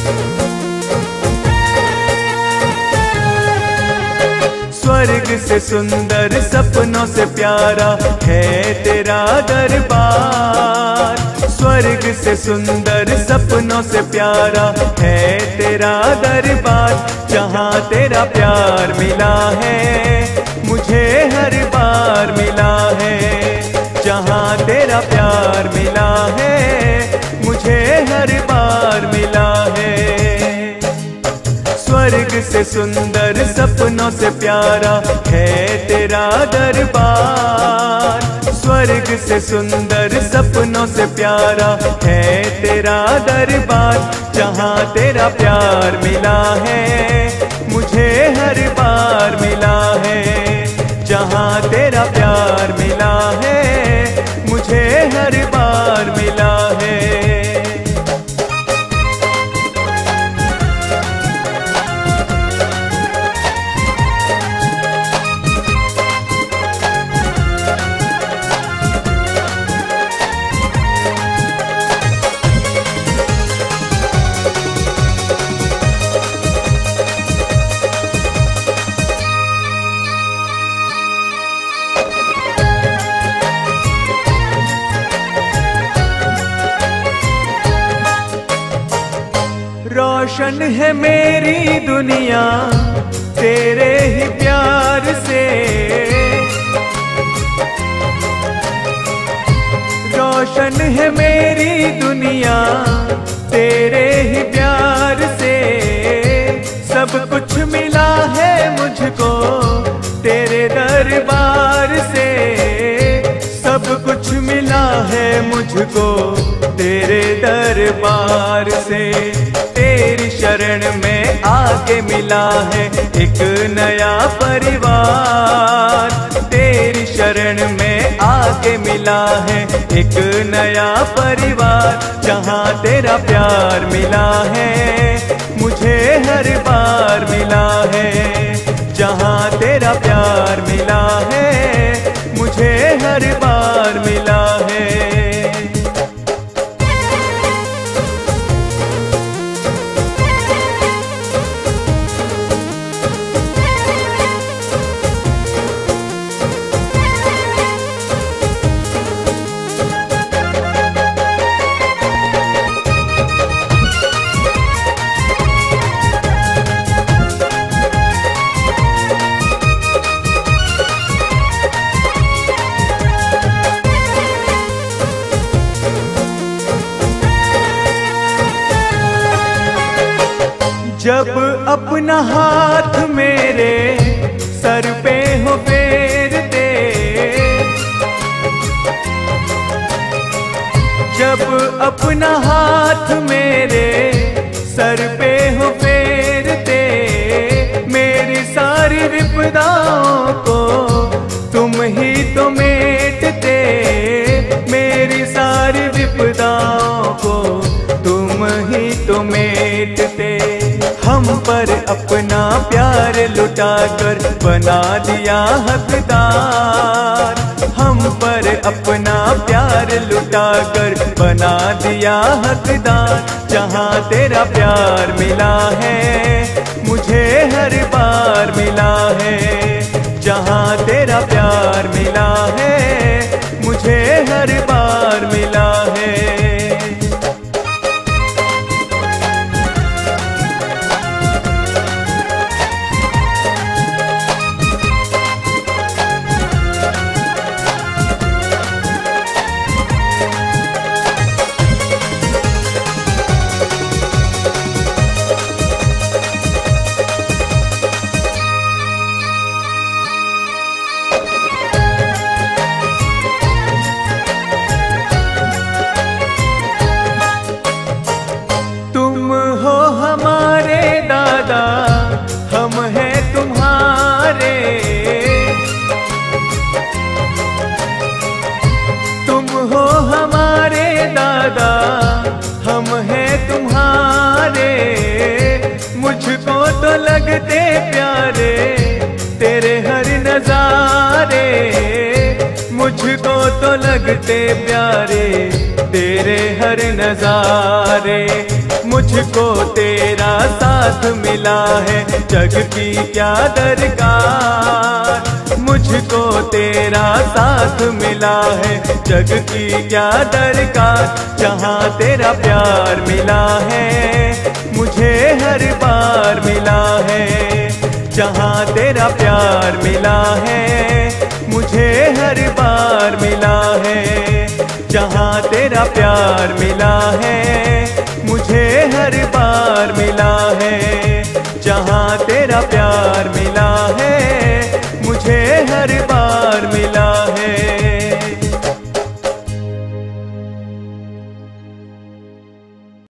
स्वर्ग से सुंदर सपनों से प्यारा है तेरा दरबार। स्वर्ग से सुंदर सपनों से प्यारा है तेरा दरबार। जहाँ तेरा प्यार मिला है मुझे हर बार मिला है। जहाँ तेरा प्यार मिला है मुझे हर बार मिला है। स्वर्ग से सुंदर सपनों से प्यारा है तेरा दरबार। स्वर्ग से सुंदर सपनों से प्यारा है तेरा दरबार। जहाँ तेरा प्यार मिला है मुझे हर बार मिला है। जहाँ तेरा प्यार मिला है मुझे हर बार मिला है। रोशन है मेरी दुनिया तेरे ही प्यार से। रोशन है मेरी दुनिया तेरे ही प्यार से। सब कुछ मिला है मुझको तेरे दरबार से। सब कुछ मिला है मुझको तेरे दरबार से। तेरी शरण में आके मिला है एक नया परिवार। तेरी शरण में आके मिला है एक नया परिवार। जहाँ तेरा प्यार मिला है मुझे हर बार मिला है। जहाँ तेरा प्यार मिला है मुझे हर बार मिला है। जब अपना हाथ मेरे सर पे हो फेरते। जब अपना हाथ मेरे सर पे हो फेरते। मेरी सारी विपदाओं को तुम ही तो मेटते। मेरी सारी विपदाओं को तुम ही तो मेटते। हम पर अपना प्यार लुटाकर बना दिया हकदार। हम पर अपना प्यार लुटाकर बना दिया हकदार। जहाँ तेरा प्यार मिला है मुझे हर बार मिला है। जहाँ तेरा प्यार मिला है मुझे हर बार मिला है। हम हैं तुम्हारे। तुम हो हमारे दादा हम हैं तुम्हारे। मुझको तो लगते प्यारे तेरे हर नजारे। मुझको तो लगते प्यारे तेरे हर नजारे। मुझको तेरा साथ मिला है, जग की क्या दरकार। मुझको तेरा साथ मिला है, जग की क्या दरकार। जहाँ तेरा प्यार मिला है, मुझे हर बार मिला है। जहाँ तेरा प्यार मिला है, मुझे हर बार मिला है। जहाँ तेरा प्यार मिला है, मुझे हर बार मिला है। जहाँ तेरा प्यार मिला है।